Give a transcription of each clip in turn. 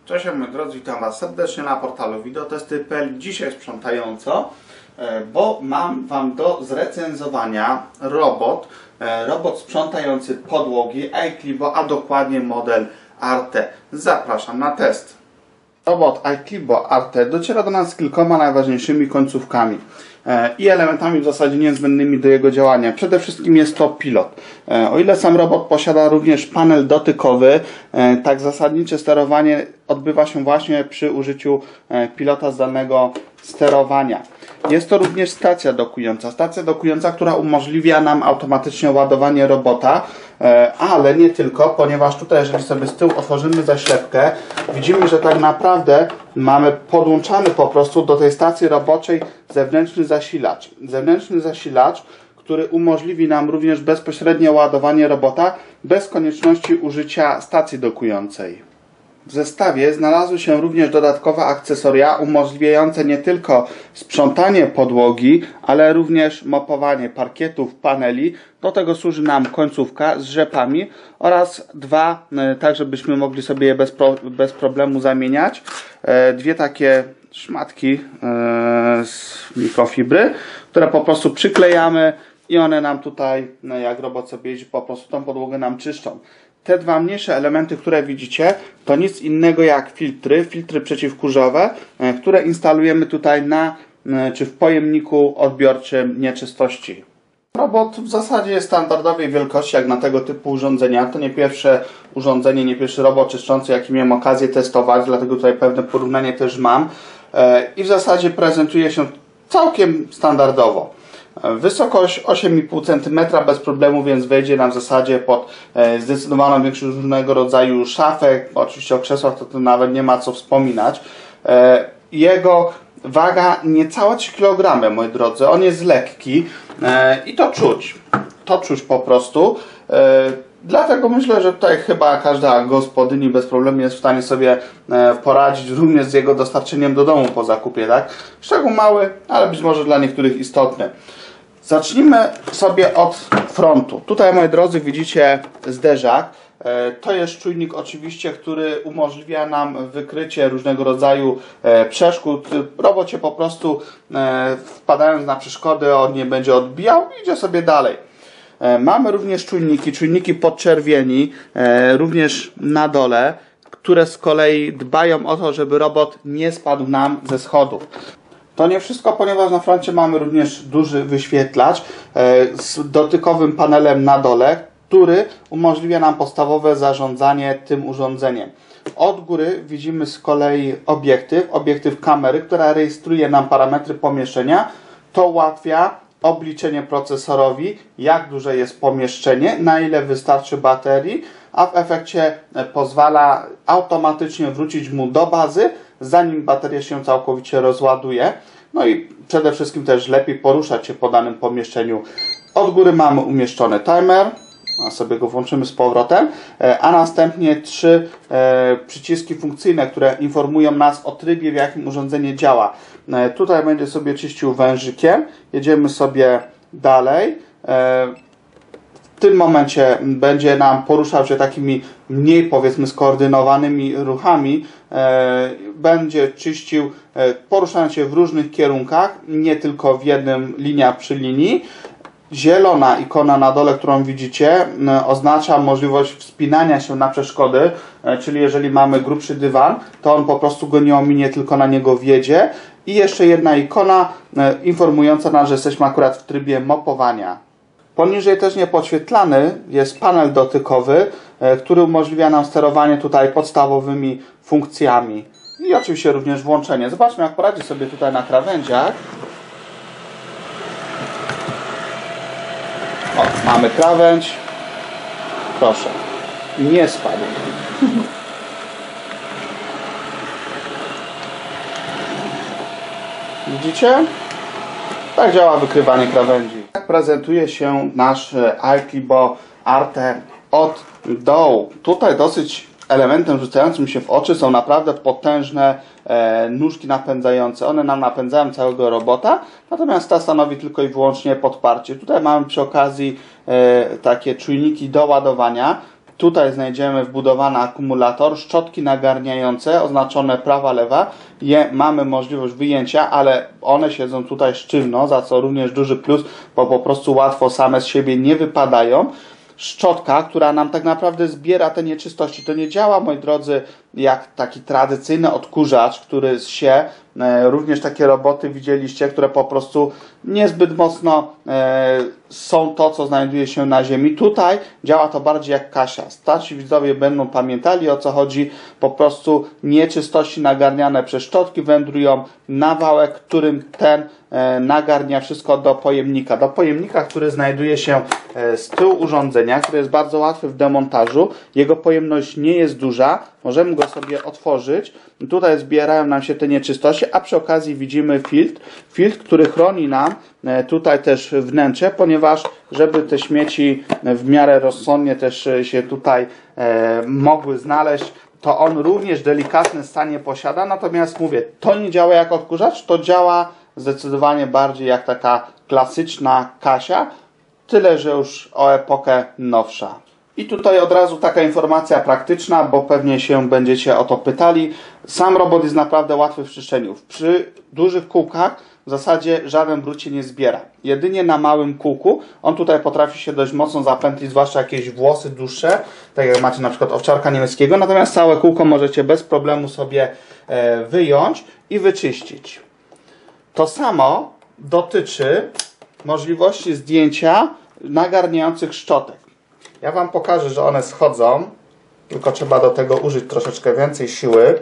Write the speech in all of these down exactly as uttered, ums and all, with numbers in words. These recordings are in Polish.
Cześć moi drodzy, witam Was serdecznie na portalu wideotesty kropka p l. Dzisiaj sprzątająco, bo mam Wam do zrecenzowania robot, robot sprzątający podłogi iClibo, a dokładnie model Arte. Zapraszam na test. Robot iClibo Arte dociera do nas z kilkoma najważniejszymi końcówkami i elementami w zasadzie niezbędnymi do jego działania. Przede wszystkim jest to pilot. O ile sam robot posiada również panel dotykowy, tak zasadnicze sterowanie odbywa się właśnie przy użyciu pilota zdalnego sterowania. Jest to również stacja dokująca. Stacja dokująca, która umożliwia nam automatycznie ładowanie robota, ale nie tylko, ponieważ tutaj, jeżeli sobie z tyłu otworzymy zaślepkę, widzimy, że tak naprawdę mamy podłączany po prostu do tej stacji roboczej zewnętrzny zasilacz. Zewnętrzny zasilacz, który umożliwi nam również bezpośrednie ładowanie robota bez konieczności użycia stacji dokującej. W zestawie znalazły się również dodatkowe akcesoria umożliwiające nie tylko sprzątanie podłogi, ale również mopowanie parkietów, paneli. Do tego służy nam końcówka z rzepami oraz dwa, tak żebyśmy mogli sobie je bez, pro, bez problemu zamieniać. Dwie takie szmatki z mikrofibry, które po prostu przyklejamy i one nam tutaj, no jak robot sobie jeździ, po prostu tą podłogę nam czyszczą. Te dwa mniejsze elementy, które widzicie, to nic innego jak filtry, filtry przeciwkurzowe, które instalujemy tutaj na, czy w pojemniku odbiorczym nieczystości. Robot w zasadzie jest standardowej wielkości jak na tego typu urządzenia. To nie pierwsze urządzenie, nie pierwszy robot czyszczący, jaki miałem okazję testować, dlatego tutaj pewne porównanie też mam. I w zasadzie prezentuje się całkiem standardowo. Wysokość osiem i pół centymetra bez problemu, więc wejdzie nam w zasadzie pod zdecydowaną większość różnego rodzaju szafek. Oczywiście o krzesłach to, to nawet nie ma co wspominać. Jego waga niecałe trzy kilogramy, moi drodzy. On jest lekki i to czuć. To czuć po prostu. Dlatego myślę, że tutaj chyba każda gospodyni bez problemu jest w stanie sobie poradzić również z jego dostarczeniem do domu po zakupie, tak? Szczegół mały, ale być może dla niektórych istotny. Zacznijmy sobie od frontu. Tutaj, moi drodzy, widzicie zderzak. To jest czujnik oczywiście, który umożliwia nam wykrycie różnego rodzaju przeszkód. Robot się po prostu wpadając na przeszkody, on nie będzie odbijał i idzie sobie dalej. Mamy również czujniki, czujniki podczerwieni, również na dole, które z kolei dbają o to, żeby robot nie spadł nam ze schodów. To nie wszystko, ponieważ na froncie mamy również duży wyświetlacz z dotykowym panelem na dole, który umożliwia nam podstawowe zarządzanie tym urządzeniem. Od góry widzimy z kolei obiektyw, obiektyw kamery, która rejestruje nam parametry pomieszczenia. To ułatwia obliczenie procesorowi, jak duże jest pomieszczenie, na ile wystarczy baterii, a w efekcie pozwala automatycznie wrócić mu do bazy, zanim bateria się całkowicie rozładuje. No i przede wszystkim też lepiej poruszać się po danym pomieszczeniu. Od góry mamy umieszczony timer, a sobie go włączymy z powrotem, a następnie trzy przyciski funkcyjne, które informują nas o trybie, w jakim urządzenie działa. Tutaj będzie sobie czyścił wężykiem, jedziemy sobie dalej. W tym momencie będzie nam poruszał się takimi mniej, powiedzmy, skoordynowanymi ruchami. Będzie czyścił, poruszając się w różnych kierunkach, nie tylko w jednym, linia przy linii. Zielona ikona na dole, którą widzicie, oznacza możliwość wspinania się na przeszkody, czyli jeżeli mamy grubszy dywan, to on po prostu go nie ominie, tylko na niego wjedzie. I jeszcze jedna ikona informująca nas, że jesteśmy akurat w trybie mopowania. Poniżej też niepodświetlany jest panel dotykowy, który umożliwia nam sterowanie tutaj podstawowymi funkcjami. I oczywiście również włączenie. Zobaczmy, jak poradzi sobie tutaj na krawędziach. O, mamy krawędź. Proszę, nie spadł. Widzicie? Tak działa wykrywanie krawędzi. Tak prezentuje się nasz iClibo Arte od dołu. Tutaj dosyć elementem rzucającym się w oczy są naprawdę potężne e, nóżki napędzające. One nam napędzają całego robota, natomiast ta stanowi tylko i wyłącznie podparcie. Tutaj mamy przy okazji e, takie czujniki do ładowania. Tutaj znajdziemy wbudowany akumulator, szczotki nagarniające oznaczone prawa, lewa. Je mamy możliwość wyjęcia, ale one siedzą tutaj sztywno, za co również duży plus, bo po prostu łatwo same z siebie nie wypadają. Szczotka, która nam tak naprawdę zbiera te nieczystości. To nie działa, moi drodzy, jak taki tradycyjny odkurzacz, który się, e, również takie roboty widzieliście, które po prostu niezbyt mocno e, są to, co znajduje się na ziemi. Tutaj działa to bardziej jak kasia. Starsi widzowie będą pamiętali, o co chodzi. Po prostu nieczystości nagarniane przez szczotki wędrują na wałek, którym ten e, nagarnia wszystko do pojemnika. Do pojemnika, który znajduje się e, z tyłu urządzenia, który jest bardzo łatwy w demontażu. Jego pojemność nie jest duża. Możemy go sobie otworzyć. Tutaj zbierają nam się te nieczystości, a przy okazji widzimy filtr. Filtr, który chroni nam tutaj też wnętrze, ponieważ żeby te śmieci w miarę rozsądnie też się tutaj e, mogły znaleźć, to on również delikatne stanie posiada. Natomiast mówię, to nie działa jak odkurzacz, to działa zdecydowanie bardziej jak taka klasyczna kasia, tyle że już o epokę nowsza. I tutaj od razu taka informacja praktyczna, bo pewnie się będziecie o to pytali. Sam robot jest naprawdę łatwy w czyszczeniu. Przy dużych kółkach w zasadzie żaden brud się nie zbiera. Jedynie na małym kółku on tutaj potrafi się dość mocno zapętlić, zwłaszcza jakieś włosy dłuższe, tak jak macie na przykład owczarka niemieckiego. Natomiast całe kółko możecie bez problemu sobie wyjąć i wyczyścić. To samo dotyczy możliwości zdjęcia nagarniających szczotek. Ja Wam pokażę, że one schodzą, tylko trzeba do tego użyć troszeczkę więcej siły.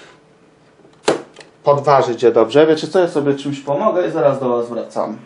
Podważyć je dobrze. Wiecie co, ja sobie czymś pomogę i zaraz do Was wracam.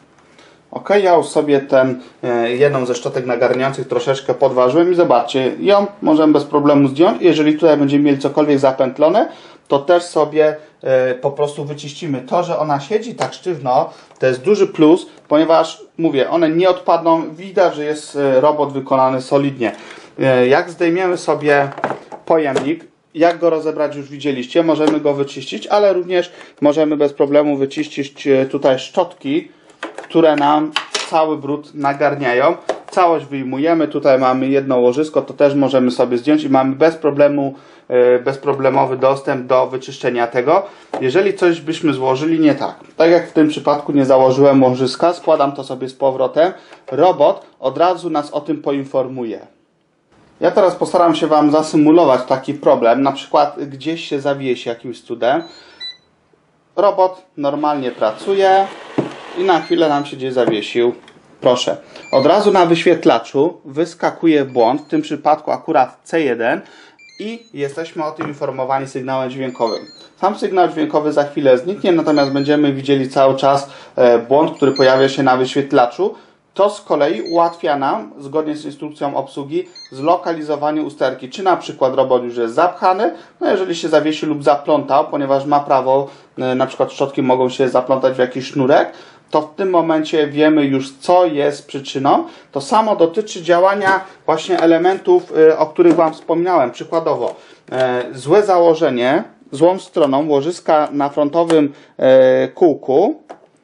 Ok, ja już sobie ten e, jedną ze szczotek nagarniających troszeczkę podważyłem i zobaczcie, ją możemy bez problemu zdjąć. Jeżeli tutaj będziemy mieli cokolwiek zapętlone, to też sobie e, po prostu wyczyścimy. To, że ona siedzi tak sztywno, to jest duży plus, ponieważ mówię, one nie odpadną. Widać, że jest e, robot wykonany solidnie. E, jak zdejmiemy sobie pojemnik, jak go rozebrać już widzieliście, możemy go wyczyścić, ale również możemy bez problemu wyczyścić tutaj szczotki, które nam cały brud nagarniają. Całość wyjmujemy, tutaj mamy jedno łożysko, to też możemy sobie zdjąć i mamy bez problemu, bezproblemowy dostęp do wyczyszczenia tego. Jeżeli coś byśmy złożyli nie tak, tak jak w tym przypadku nie założyłem łożyska, składam to sobie z powrotem, robot od razu nas o tym poinformuje. Ja teraz postaram się Wam zasymulować taki problem, na przykład gdzieś się zawiesi jakimś cudem. Robot normalnie pracuje i na chwilę nam się gdzieś zawiesił. Proszę, od razu na wyświetlaczu wyskakuje błąd, w tym przypadku akurat C jeden i jesteśmy o tym informowani sygnałem dźwiękowym. Sam sygnał dźwiękowy za chwilę zniknie, natomiast będziemy widzieli cały czas błąd, który pojawia się na wyświetlaczu. To z kolei ułatwia nam, zgodnie z instrukcją obsługi, zlokalizowanie usterki. Czy na przykład robot już jest zapchany, no jeżeli się zawiesi lub zaplątał, ponieważ ma prawo, na przykład szczotki mogą się zaplątać w jakiś sznurek, to w tym momencie wiemy już, co jest przyczyną. To samo dotyczy działania właśnie elementów, o których Wam wspominałem. Przykładowo, złe założenie, złą stroną łożyska na frontowym kółku,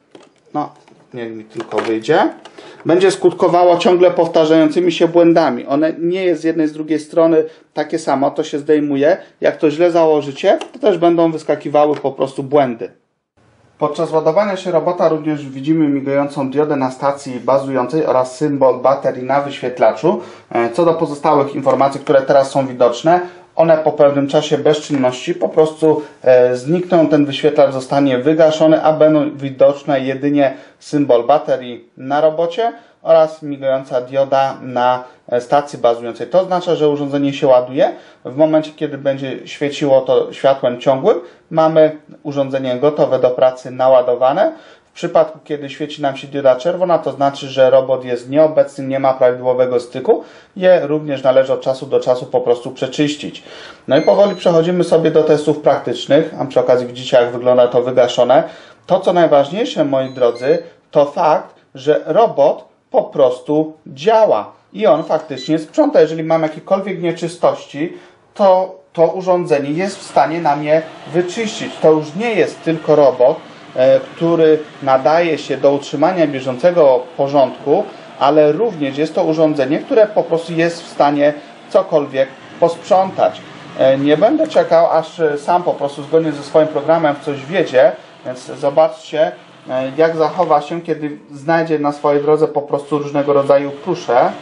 no niech mi tylko wyjdzie, będzie skutkowało ciągle powtarzającymi się błędami. One nie jest z jednej, z drugiej strony takie samo, to się zdejmuje. Jak to źle założycie, to też będą wyskakiwały po prostu błędy. Podczas ładowania się robota również widzimy migającą diodę na stacji bazującej oraz symbol baterii na wyświetlaczu. Co do pozostałych informacji, które teraz są widoczne, one po pewnym czasie bezczynności po prostu e, znikną, ten wyświetlacz zostanie wygaszony, a będą widoczne jedynie symbol baterii na robocie oraz migająca dioda na stacji bazującej. To oznacza, że urządzenie się ładuje. W momencie, kiedy będzie świeciło to światłem ciągłym, mamy urządzenie gotowe do pracy, naładowane. W przypadku, kiedy świeci nam się dioda czerwona, to znaczy, że robot jest nieobecny, nie ma prawidłowego styku. Je również należy od czasu do czasu po prostu przeczyścić. No i powoli przechodzimy sobie do testów praktycznych, a przy okazji widzicie, jak wygląda to wygaszone. To, co najważniejsze, moi drodzy, to fakt, że robot po prostu działa i on faktycznie sprząta. Jeżeli mam jakiekolwiek nieczystości, to to urządzenie jest w stanie nam je wyczyścić. To już nie jest tylko robot, który nadaje się do utrzymania bieżącego porządku, ale również jest to urządzenie, które po prostu jest w stanie cokolwiek posprzątać. Nie będę czekał, aż sam po prostu zgodnie ze swoim programem w coś wiedzie, więc zobaczcie, jak zachowa się, kiedy znajdzie na swojej drodze po prostu różnego rodzaju tusze.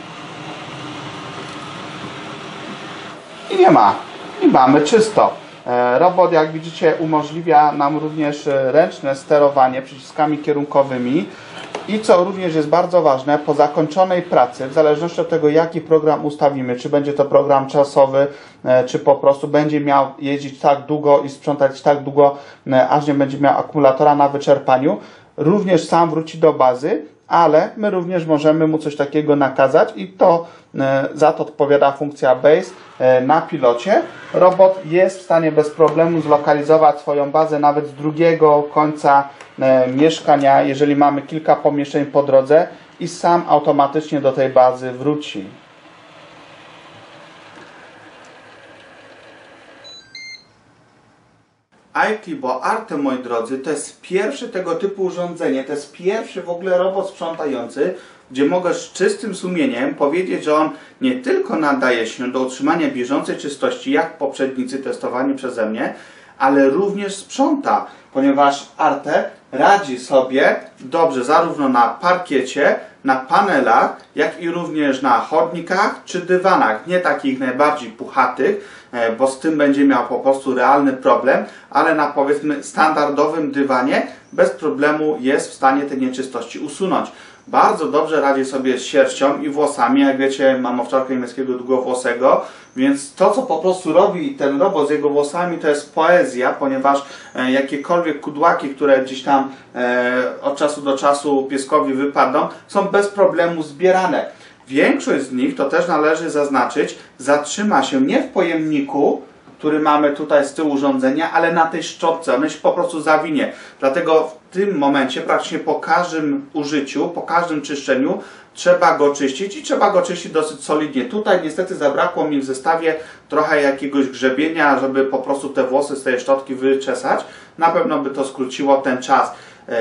I nie ma. I mamy czysto. Robot, jak widzicie, umożliwia nam również ręczne sterowanie przyciskami kierunkowymi. I co również jest bardzo ważne, po zakończonej pracy, w zależności od tego, jaki program ustawimy, czy będzie to program czasowy, czy po prostu będzie miał jeździć tak długo i sprzątać tak długo, aż nie będzie miał akumulatora na wyczerpaniu, również sam wróci do bazy, ale my również możemy mu coś takiego nakazać i to za to odpowiada funkcja Base na pilocie. Robot jest w stanie bez problemu zlokalizować swoją bazę nawet z drugiego końca mieszkania, jeżeli mamy kilka pomieszczeń po drodze i sam automatycznie do tej bazy wróci. iClibo Arte, moi drodzy, to jest pierwszy tego typu urządzenie, to jest pierwszy w ogóle robot sprzątający, gdzie mogę z czystym sumieniem powiedzieć, że on nie tylko nadaje się do utrzymania bieżącej czystości, jak poprzednicy testowani przeze mnie, ale również sprząta, ponieważ Arte radzi sobie dobrze zarówno na parkiecie, na panelach, jak i również na chodnikach czy dywanach, nie takich najbardziej puchatych, bo z tym będzie miał po prostu realny problem, ale na powiedzmy standardowym dywanie bez problemu jest w stanie te nieczystości usunąć. Bardzo dobrze radzi sobie z sierścią i włosami, jak wiecie, mam owczarkę niemieckiego długowłosego, więc to, co po prostu robi ten robot z jego włosami, to jest poezja, ponieważ e, jakiekolwiek kudłaki, które gdzieś tam e, od czasu do czasu pieskowi wypadną, są bez problemu zbierane. Większość z nich, to też należy zaznaczyć, zatrzyma się nie w pojemniku, który mamy tutaj z tyłu urządzenia, ale na tej szczotce, on się po prostu zawinie. Dlatego w tym momencie praktycznie po każdym użyciu, po każdym czyszczeniu trzeba go czyścić i trzeba go czyścić dosyć solidnie. Tutaj niestety zabrakło mi w zestawie trochę jakiegoś grzebienia, żeby po prostu te włosy z tej szczotki wyczesać. Na pewno by to skróciło ten czas.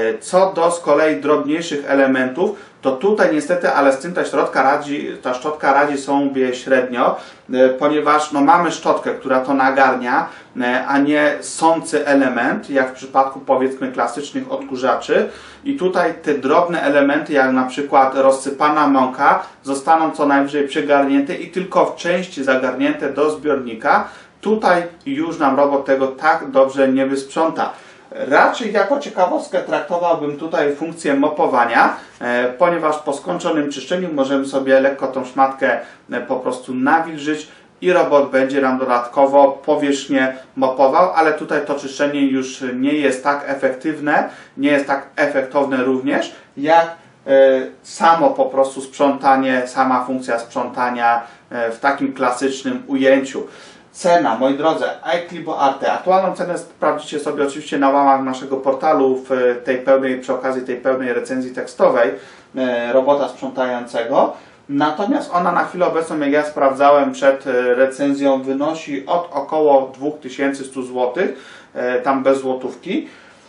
Co do z kolei drobniejszych elementów, to tutaj niestety, ale z tym ta szczotka radzi, ta szczotka radzi sobie średnio, ponieważ no, mamy szczotkę, która to nagarnia, a nie sący element, jak w przypadku powiedzmy klasycznych odkurzaczy. I tutaj te drobne elementy, jak na przykład rozsypana mąka, zostaną co najwyżej przygarnięte i tylko w części zagarnięte do zbiornika. Tutaj już nam robot tego tak dobrze nie wysprząta. Raczej jako ciekawostkę traktowałbym tutaj funkcję mopowania, e, ponieważ po skończonym czyszczeniu możemy sobie lekko tą szmatkę e, po prostu nawilżyć i robot będzie nam dodatkowo powierzchnię mopował, ale tutaj to czyszczenie już nie jest tak efektywne, nie jest tak efektowne również, jak e, samo po prostu sprzątanie, sama funkcja sprzątania e, w takim klasycznym ujęciu. Cena, moi drodzy, iClibo Arte. Aktualną cenę sprawdzicie sobie oczywiście na łamach naszego portalu w tej pełnej, przy okazji tej pełnej recenzji tekstowej robota sprzątającego. Natomiast ona na chwilę obecną, jak ja sprawdzałem przed recenzją, wynosi od około dwa tysiące sto złotych, tam bez złotówki.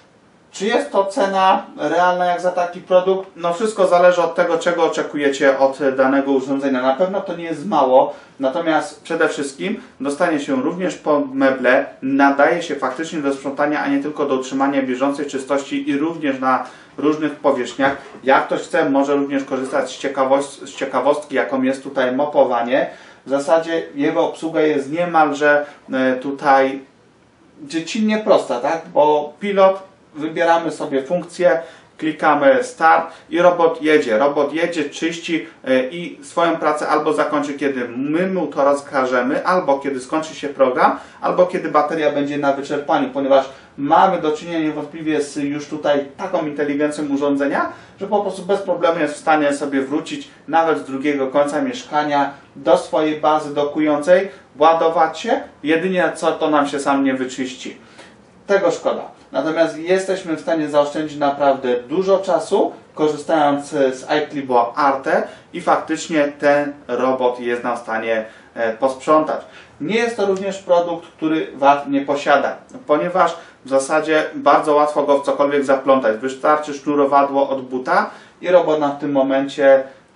Czy jest to cena realna jak za taki produkt? No wszystko zależy od tego, czego oczekujecie od danego urządzenia. Na pewno to nie jest mało, natomiast przede wszystkim dostanie się również pod meble, nadaje się faktycznie do sprzątania, a nie tylko do utrzymania bieżącej czystości i również na różnych powierzchniach. Jak ktoś chce, może również korzystać z, ciekawost z ciekawostki, jaką jest tutaj mopowanie. W zasadzie jego obsługa jest niemalże tutaj dziecinnie prosta, tak? Bo pilot, wybieramy sobie funkcję, klikamy start i robot jedzie. Robot jedzie, czyści i swoją pracę albo zakończy, kiedy my mu to rozkażemy, albo kiedy skończy się program, albo kiedy bateria będzie na wyczerpaniu, ponieważ mamy do czynienia niewątpliwie z już tutaj taką inteligencją urządzenia, że po prostu bez problemu jest w stanie sobie wrócić nawet z drugiego końca mieszkania do swojej bazy dokującej, ładować się, jedynie co to nam się sam nie wyczyści. Tego szkoda. Natomiast jesteśmy w stanie zaoszczędzić naprawdę dużo czasu, korzystając z iClibo Arte i faktycznie ten robot jest nam w stanie posprzątać. Nie jest to również produkt, który W A T nie posiada, ponieważ w zasadzie bardzo łatwo go w cokolwiek zaplątać. Wystarczy sznurowadło od buta i robot nam w tym momencie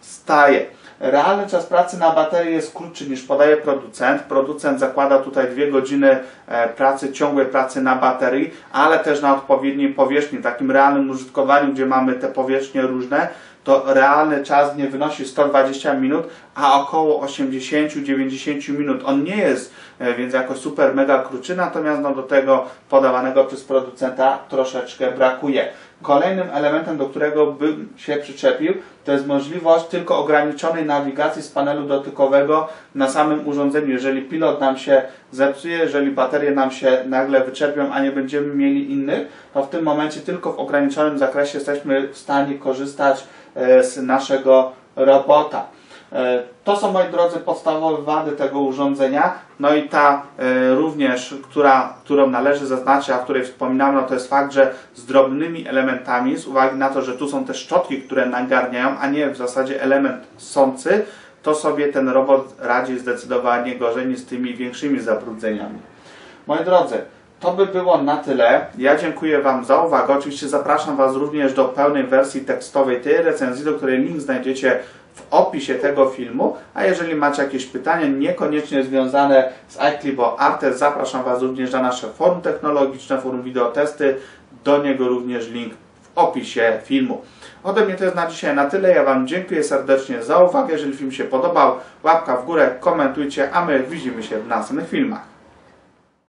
staje. Realny czas pracy na baterii jest krótszy niż podaje producent. Producent zakłada tutaj dwie godziny pracy, ciągłej pracy na baterii, ale też na odpowiedniej powierzchni. W takim realnym użytkowaniu, gdzie mamy te powierzchnie różne, to realny czas nie wynosi sto dwadzieścia minut, a około osiemdziesiąt do dziewięćdziesięciu minut. On nie jest więc jakoś super mega krótszy, natomiast no, do tego podawanego przez producenta troszeczkę brakuje. Kolejnym elementem, do którego bym się przyczepił, to jest możliwość tylko ograniczonej nawigacji z panelu dotykowego na samym urządzeniu. Jeżeli pilot nam się zepsuje, jeżeli baterie nam się nagle wyczerpią, a nie będziemy mieli innych, to w tym momencie tylko w ograniczonym zakresie jesteśmy w stanie korzystać z naszego robota. To są, moi drodzy, podstawowe wady tego urządzenia. No i ta y, również, która, którą należy zaznaczyć, a o której wspominałem, no to jest fakt, że z drobnymi elementami, z uwagi na to, że tu są te szczotki, które nagarniają, a nie w zasadzie element ssący, to sobie ten robot radzi zdecydowanie gorzej niż z tymi większymi zabrudzeniami. Moi drodzy, to by było na tyle. Ja dziękuję Wam za uwagę. Oczywiście zapraszam Was również do pełnej wersji tekstowej tej recenzji, do której link znajdziecie w opisie tego filmu, a jeżeli macie jakieś pytania niekoniecznie związane z iClibo Artes, zapraszam Was również na nasze forum technologiczne, forum wideotesty, do niego również link w opisie filmu. Ode mnie to jest na dzisiaj na tyle, ja Wam dziękuję serdecznie za uwagę, jeżeli film się podobał, łapka w górę, komentujcie, a my widzimy się w następnych filmach.